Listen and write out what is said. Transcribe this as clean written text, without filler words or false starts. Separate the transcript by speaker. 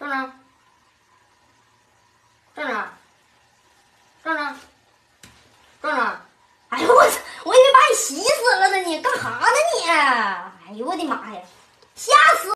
Speaker 1: 正正，正正，正正，正正。哎呦我操！我以为把你洗死了呢，你干哈呢你？哎呦我的妈呀！吓死！